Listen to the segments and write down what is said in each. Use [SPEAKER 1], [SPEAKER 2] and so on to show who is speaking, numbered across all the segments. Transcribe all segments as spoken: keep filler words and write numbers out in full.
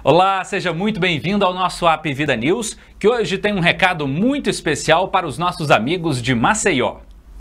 [SPEAKER 1] Olá, seja muito bem-vindo ao nosso Apvida News, que hoje tem um recado muito especial para os nossos amigos de Maceió.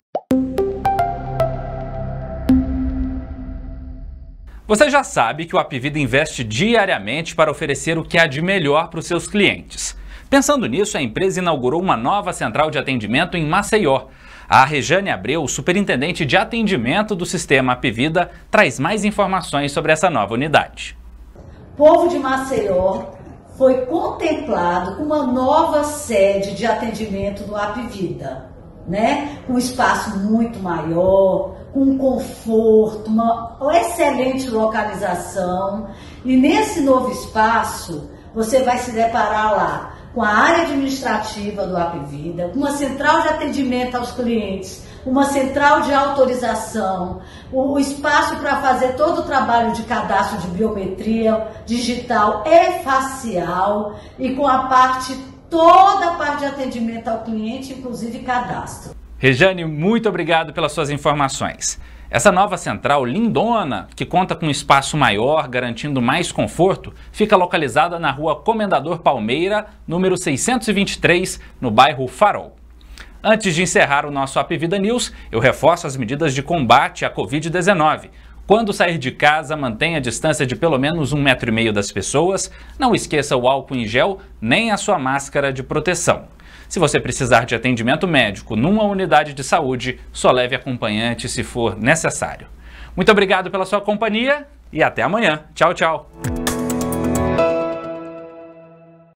[SPEAKER 1] Você já sabe que o Apvida investe diariamente para oferecer o que há de melhor para os seus clientes. Pensando nisso, a empresa inaugurou uma nova central de atendimento em Maceió. A Rejane Abreu, superintendente de atendimento do sistema Apvida, traz mais informações sobre essa nova unidade.
[SPEAKER 2] O povo de Maceió foi contemplado com uma nova sede de atendimento do Apvida, né? Com um espaço muito maior, com um conforto, uma excelente localização. E nesse novo espaço, você vai se deparar lá com a área administrativa do Apvida, com uma central de atendimento aos clientes, uma central de autorização, o espaço para fazer todo o trabalho de cadastro de biometria digital e facial, e com a parte, toda a parte de atendimento ao cliente, inclusive cadastro.
[SPEAKER 1] Rejane, muito obrigado pelas suas informações. Essa nova central lindona, que conta com um espaço maior, garantindo mais conforto, fica localizada na rua Comendador Palmeira, número seiscentos e vinte e três, no bairro Farol. Antes de encerrar o nosso Apvida News, eu reforço as medidas de combate à covid dezenove. Quando sair de casa, mantenha a distância de pelo menos um metro e meio das pessoas, não esqueça o álcool em gel, nem a sua máscara de proteção. Se você precisar de atendimento médico numa unidade de saúde, só leve acompanhante se for necessário. Muito obrigado pela sua companhia e até amanhã. Tchau, tchau!